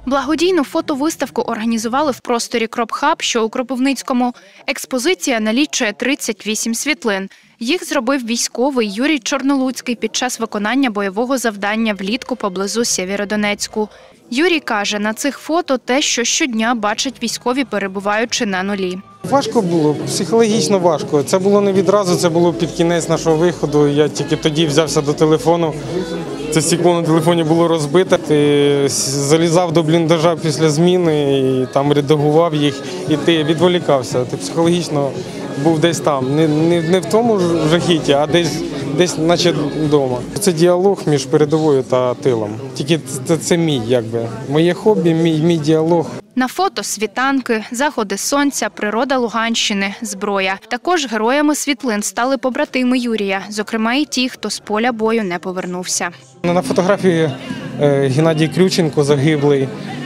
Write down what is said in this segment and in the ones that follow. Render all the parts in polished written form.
Благодійну фотовиставку організували в просторі «Кропхаб», що у Кропивницькому. Експозиція налічує 38 світлин. Їх зробив військовий Юрій Чорнолуцький під час виконання бойового завдання влітку поблизу Сєвєродонецьку. Юрій каже, на цих фото те, що щодня бачать військові, перебуваючи на нулі. Важко було, психологічно важко. Це було не відразу, це було під кінець нашого виходу. Я тільки тоді взявся до телефону. Це стекло на телефоні було розбите. Ти залізав до бліндажа після зміни і там редагував їх, і ти відволікався. Ти психологічно був десь там. Не в тому жахіті, а десь наче вдома. Це діалог між передовою та тилом. Тільки це мій, якби. Моє хобі, мій діалог. На фото світанки, заходи сонця, природа Луганщини, зброя. Також героями світлин стали побратими Юрія, зокрема і ті, хто з поля бою не повернувся. На фотографії Геннадій Крюченко загиблий.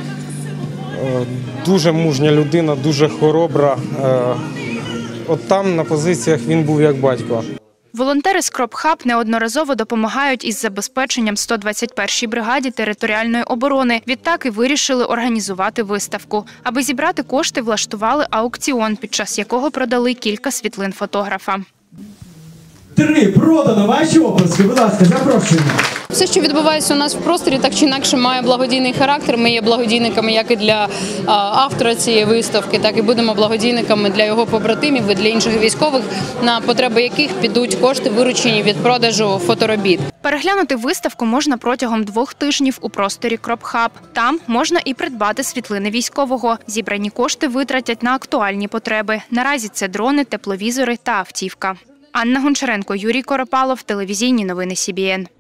Дуже мужня людина, дуже хоробра. От там на позиціях він був як батько. Волонтери з «Кропхаб» неодноразово допомагають із забезпеченням 121-й бригаді територіальної оборони. Відтак і вирішили організувати виставку. Аби зібрати кошти, влаштували аукціон, під час якого продали кілька світлин фотографа. 3 продано. Ваші оплески, будь ласка, запрошуємо. Все, що відбувається у нас в просторі, так чи інакше має благодійний характер. Ми є благодійниками як і для автора цієї виставки, так і будемо благодійниками для його побратимів і для інших військових, на потреби яких підуть кошти, виручені від продажу фоторобіт. Переглянути виставку можна протягом 2 тижнів у просторі «Кропхаб». Там можна і придбати світлини військового. Зібрані кошти витратять на актуальні потреби. Наразі це дрони, тепловізори та автівка. Анна Гончаренко, Юрій Коропалов, телевізійні новини СІБІН.